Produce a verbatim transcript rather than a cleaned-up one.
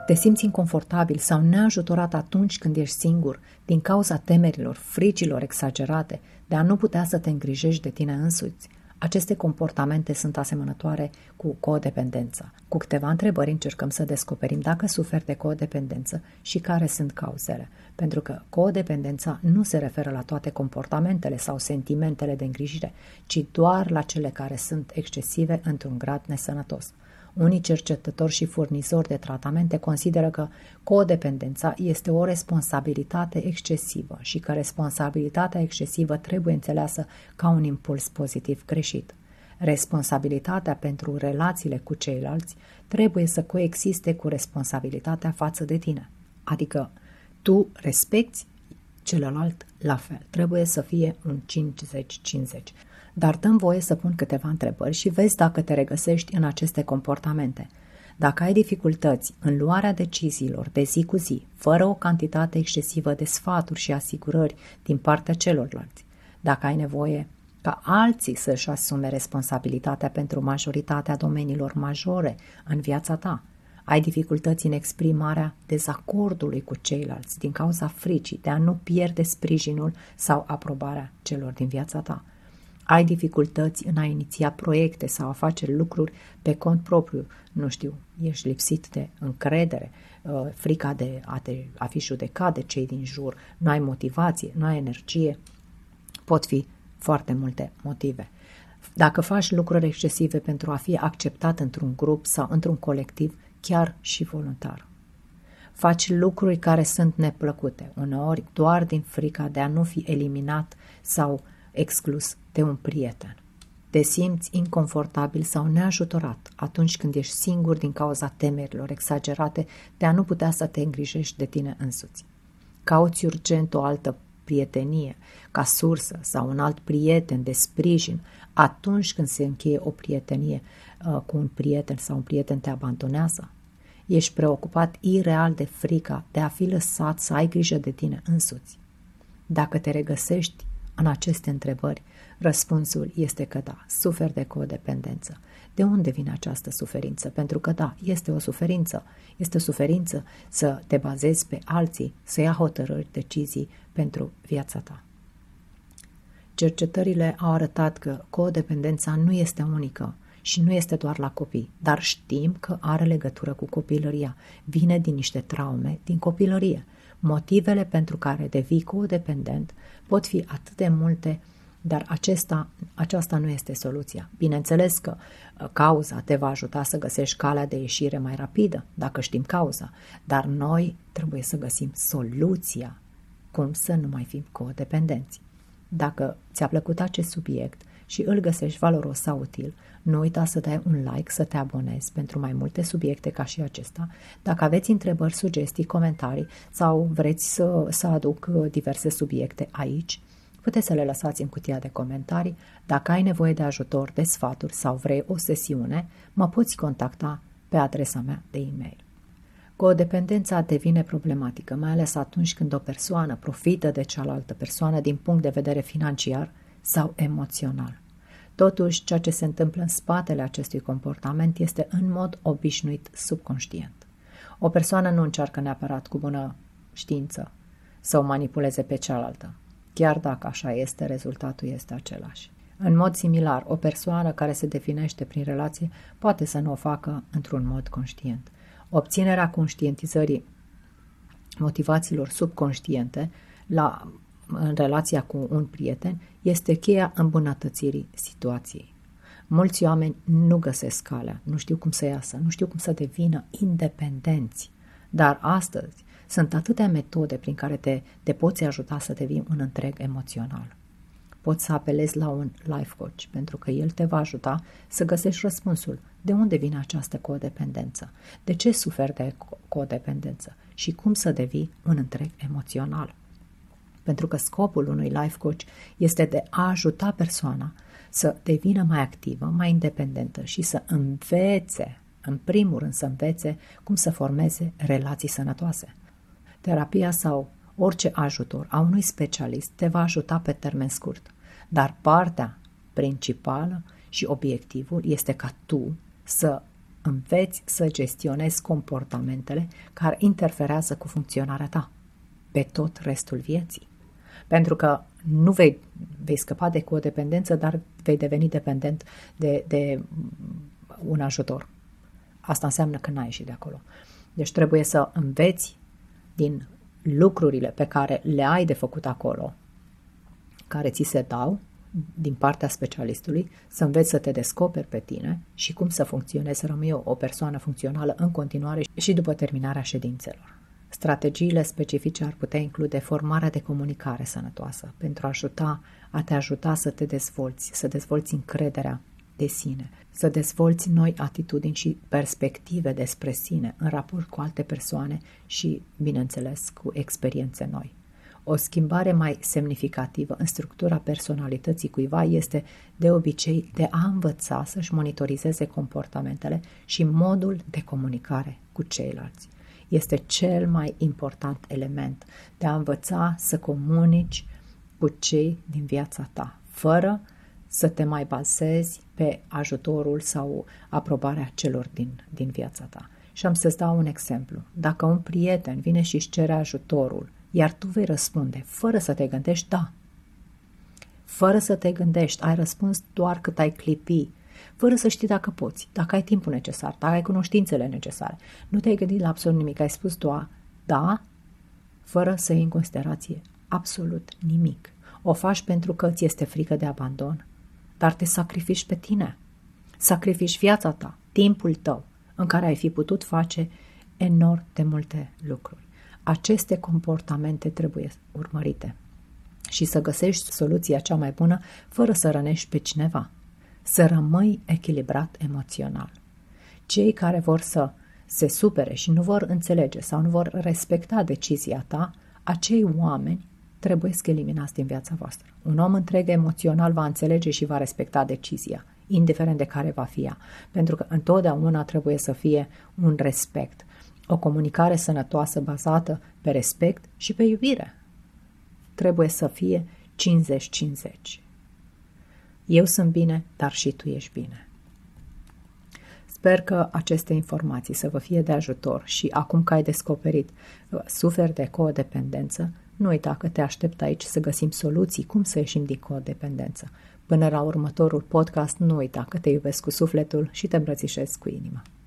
Te simți inconfortabil sau neajutorat atunci când ești singur, din cauza temerilor, fricilor exagerate, de a nu putea să te îngrijești de tine însuți. Aceste comportamente sunt asemănătoare cu codependența. Cu câteva întrebări încercăm să descoperim dacă suferi de codependență și care sunt cauzele. Pentru că codependența nu se referă la toate comportamentele sau sentimentele de îngrijire, ci doar la cele care sunt excesive într-un grad nesănătos. Unii cercetători și furnizori de tratamente consideră că codependența este o responsabilitate excesivă și că responsabilitatea excesivă trebuie înțeleasă ca un impuls pozitiv greșit. Responsabilitatea pentru relațiile cu ceilalți trebuie să coexiste cu responsabilitatea față de tine. Adică tu respecti celălalt la fel. Trebuie să fie un cincizeci cincizeci. Dar dăm voie să pun câteva întrebări și vezi dacă te regăsești în aceste comportamente. Dacă ai dificultăți în luarea deciziilor de zi cu zi, fără o cantitate excesivă de sfaturi și asigurări din partea celorlalți, dacă ai nevoie ca alții să-și asume responsabilitatea pentru majoritatea domeniilor majore în viața ta, ai dificultăți în exprimarea dezacordului cu ceilalți din cauza fricii de a nu pierde sprijinul sau aprobarea celor din viața ta, ai dificultăți în a iniția proiecte sau a face lucruri pe cont propriu, nu știu, ești lipsit de încredere, frica de a, te, a fi judecat de cei din jur, nu ai motivație, nu ai energie, pot fi foarte multe motive. Dacă faci lucruri excesive pentru a fi acceptat într-un grup sau într-un colectiv, chiar și voluntar. Faci lucruri care sunt neplăcute, uneori doar din frica de a nu fi eliminat sau exclus de un prieten. Te simți inconfortabil sau neajutorat atunci când ești singur din cauza temerilor exagerate de a nu putea să te îngrijești de tine însuți. Cauți urgent o altă prietenie ca sursă sau un alt prieten de sprijin atunci când se încheie o prietenie uh, cu un prieten sau un prieten te abandonează. Ești preocupat ireal de frica de a fi lăsat să ai grijă de tine însuți. Dacă te regăsești în aceste întrebări, răspunsul este că da, suferi de codependență. De unde vine această suferință? Pentru că da, este o suferință. Este o suferință să te bazezi pe alții, să ia hotărâri, decizii pentru viața ta. Cercetările au arătat că codependența nu este unică și nu este doar la copii, dar știm că are legătură cu copilăria. Vine din niște traume din copilărie. Motivele pentru care devii codependent pot fi atât de multe, dar acesta, aceasta nu este soluția. Bineînțeles că cauza te va ajuta să găsești calea de ieșire mai rapidă, dacă știm cauza, dar noi trebuie să găsim soluția, cum să nu mai fim codependenți. Dacă ți-a plăcut acest subiect și îl găsești valoros sau util, nu uita să dai un like, să te abonezi pentru mai multe subiecte ca și acesta. Dacă aveți întrebări, sugestii, comentarii sau vreți să, să aduc diverse subiecte aici, puteți să le lăsați în cutia de comentarii. Dacă ai nevoie de ajutor, de sfaturi sau vrei o sesiune, mă poți contacta pe adresa mea de e-mail. Codependența devine problematică, mai ales atunci când o persoană profită de cealaltă persoană din punct de vedere financiar sau emoțional. Totuși, ceea ce se întâmplă în spatele acestui comportament este în mod obișnuit subconștient. O persoană nu încearcă neapărat cu bună știință să o manipuleze pe cealaltă. Chiar dacă așa este, rezultatul este același. În mod similar, o persoană care se definește prin relație poate să nu o facă într-un mod conștient. Obținerea conștientizării motivațiilor subconștiente la, în relația cu un prieten este cheia îmbunătățirii situației. Mulți oameni nu găsesc calea, nu știu cum să iasă, nu știu cum să devină independenți, dar astăzi sunt atâtea metode prin care te, te poți ajuta să devii un întreg emoțional. Poți să apelezi la un life coach, pentru că el te va ajuta să găsești răspunsul. De unde vine această codependență? De ce suferi de codependență? Și cum să devii un întreg emoțional? Pentru că scopul unui life coach este de a ajuta persoana să devină mai activă, mai independentă și să învețe, în primul rând să învețe cum să formeze relații sănătoase. Terapia sau orice ajutor a unui specialist te va ajuta pe termen scurt, dar partea principală și obiectivul este ca tu să înveți să gestionezi comportamentele care interferează cu funcționarea ta pe tot restul vieții. Pentru că nu vei, vei scăpa de codependență, dar vei deveni dependent de, de un ajutor. Asta înseamnă că n-ai ieșit de acolo. Deci trebuie să înveți din lucrurile pe care le ai de făcut acolo, care ți se dau din partea specialistului, să înveți să te descoperi pe tine și cum să funcționezi, să rămâi o, o persoană funcțională în continuare și după terminarea ședințelor. Strategiile specifice ar putea include formarea de comunicare sănătoasă pentru a, ajuta, a te ajuta să te dezvolți, să dezvolți încrederea de sine, să dezvolți noi atitudini și perspective despre sine în raport cu alte persoane și, bineînțeles, cu experiențe noi. O schimbare mai semnificativă în structura personalității cuiva este de obicei de a învăța să-și monitorizeze comportamentele și modul de comunicare cu ceilalți. Este cel mai important element de a învăța să comunici cu cei din viața ta, fără să te mai bazezi pe ajutorul sau aprobarea celor din, din viața ta. Și am să-ți dau un exemplu. Dacă un prieten vine și își cere ajutorul, iar tu vei răspunde fără să te gândești, da. Fără să te gândești, ai răspuns doar cât ai clipi, fără să știi dacă poți, dacă ai timpul necesar, dacă ai cunoștințele necesare. Nu te-ai gândit la absolut nimic, ai spus doar da, fără să iei în considerație absolut nimic. O faci pentru că ți este frică de abandon, dar te sacrifici pe tine. Sacrifici viața ta, timpul tău, în care ai fi putut face enorm de multe lucruri. Aceste comportamente trebuie urmărite și să găsești soluția cea mai bună fără să rănești pe cineva. Să rămâi echilibrat emoțional. Cei care vor să se supere și nu vor înțelege sau nu vor respecta decizia ta, acei oameni trebuie să eliminați din viața voastră. Un om întreg emoțional va înțelege și va respecta decizia, indiferent de care va fi ea, pentru că întotdeauna trebuie să fie un respect, o comunicare sănătoasă bazată pe respect și pe iubire. Trebuie să fie cincizeci cincizeci. Eu sunt bine, dar și tu ești bine. Sper că aceste informații să vă fie de ajutor și acum că ai descoperit suferi de codependență, nu uita că te aștept aici să găsim soluții cum să ieșim din codependență. Până la următorul podcast, nu uita că te iubesc cu sufletul și te îmbrățișez cu inima.